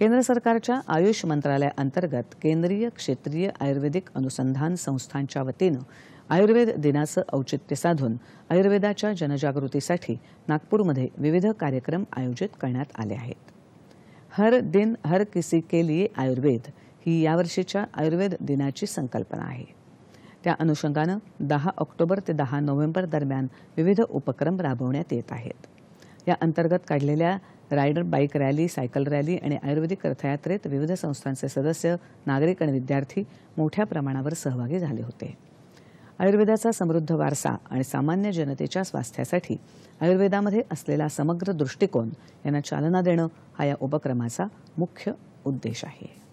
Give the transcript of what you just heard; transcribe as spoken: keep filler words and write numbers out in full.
केंद्र सरकारच्या आयुष मंत्रालयाअंतर्गत केंद्रीय क्षेत्रीय आयुर्वेदिक अनुसंधान संस्थांच्या वतीनं आयुर्वेद दिनाचं औचित्य साधून आयुर्वेदाच्या जनजागृतीसाठी नागपूरमध्ये विविध कार्यक्रम आयोजित करण्यात आले आहेत। हर दिन हर किसी के लिए आयुर्वेद ही यावर्षीच्या आयुर्वेद दिनाची संकल्पना आहे। त्या अनुषंगानं दहा ऑक्टोबर ते दहा नोव्हेंबर दरम्यान विविध उपक्रम राबवण्यात येत आहेत। या अंतर्गत काढलेल्या rider bike rally, cycle rally आणि आयुर्वेदिक रथयात्रेत विविध संस्थांचे सदस्य, नागरिक आणि विद्यार्थी मोठ्या प्रमाणावर सहभागी झाले होते। आयुर्वेदाचा समृद्ध वारसा आणि सामान्य जनतेच्या स्वास्थ्यासाठी आयुर्वेदामध्ये असलेला समग्र दृष्टिकोन यांना चालना देणं हा या उपक्रमाचा मुख्य उद्देश आहे।